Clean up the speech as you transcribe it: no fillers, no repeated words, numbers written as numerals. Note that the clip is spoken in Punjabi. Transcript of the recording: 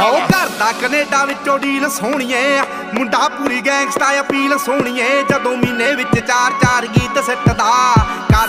ਹੋ ਕਰਦਾ ਕੈਨੇਡਾ ਵਿੱਚੋਂ ਡੀਲ ਸੋਹਣੀਏ, ਮੁੰਡਾ ਪੂਰੀ ਗੈਂਗਸਟਾ ਅਪੀਲ ਸੋਹਣੀਏ। ਜਦੋਂ ਮਹੀਨੇ ਵਿੱਚ 4-4 ਗੀਤ ਸਿੱਟਦਾ